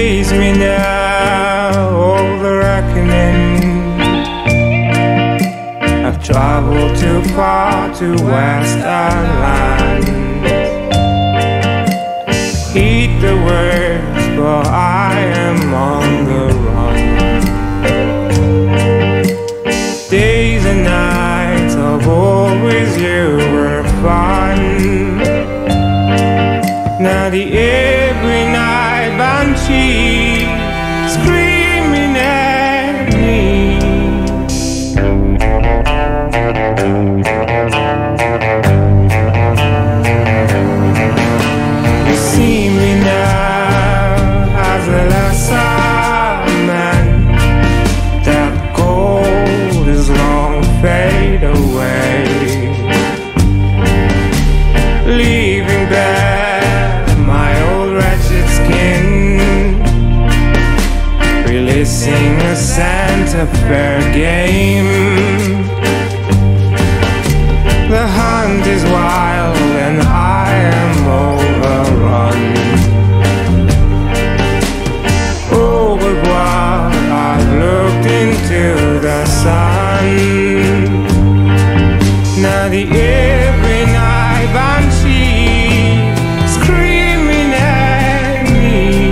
Face me now, oh the reckoning. I've traveled too far to waste our land. Heed the words, for I am on the run. Days and nights of always you were fun. Now the Everynight Banshee screaming at me. You see me now as a lesser man. That gold is long fade away, leaving bare my old wretched skin, releasing a scent of fair game. The hunt is wild and I am overrun. Aurevoir, I've looked into the sun. Now the Everynight Banshee screaming at me.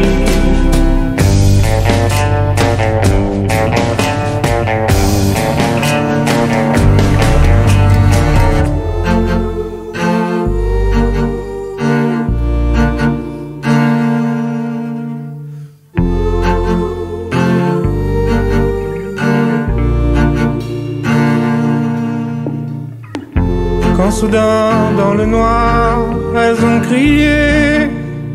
Quand soudain dans le noir elles ont crié,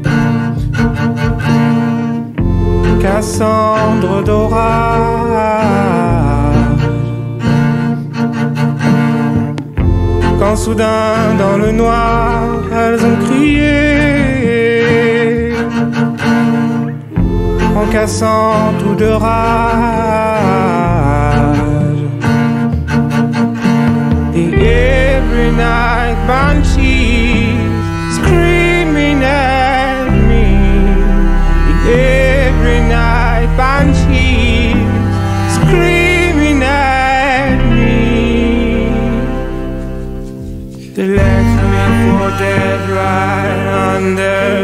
Cassandres d'orage. Quand soudain dans le noir elles ont crié, en cassant tout de rage. The Everynight Banshee screaming at me. The Everynight Banshee screaming at me. They left me for dead right under